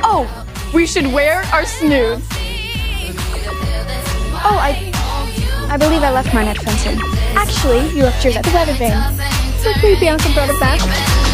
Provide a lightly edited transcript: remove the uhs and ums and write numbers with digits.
Oh, we should wear our snoods. Oh, I believe I left mine at fencing. Actually, you left yours at the weather vane. So creepy, Uncle brought it back.